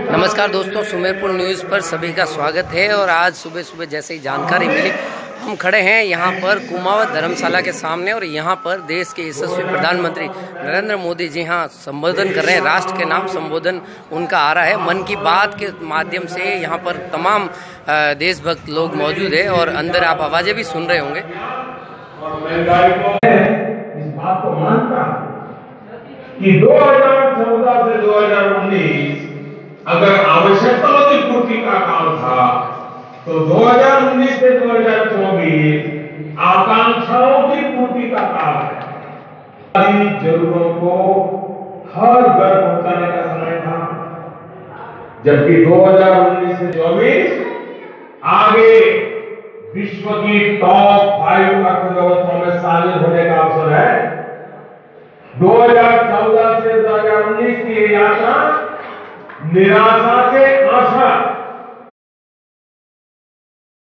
नमस्कार दोस्तों, सुमेरपुर न्यूज़ पर सभी का स्वागत है। और आज सुबह सुबह जैसे ही जानकारी मिली, हम खड़े हैं यहाँ पर कुमावत धर्मशाला के सामने। और यहाँ पर देश के यशस्वी प्रधानमंत्री नरेंद्र मोदी जी हाँ संबोधन कर रहे हैं। राष्ट्र के नाम संबोधन उनका आ रहा है। मन की बात के माध्यम से यहाँ पर तमाम देशभक्त लोग मौजूद है और अंदर आप आवाज़ें भी सुन रहे होंगे। इस बात को मानता कि 2014 से 2019 अगर आवश्यकताओं की पूर्ति का काम था, तो 2019 से 2024 आकांक्षाओं की पूर्ति का काम है। सारी जरूरतों को हर घर पहुंचाने का समय था, जबकि 2019 से 2024 आगे विश्व की टॉप 5 अर्थव्यवस्थाओं में शामिल होने का अवसर है। 2014 से 2019 की यात्रा निराशा से आशा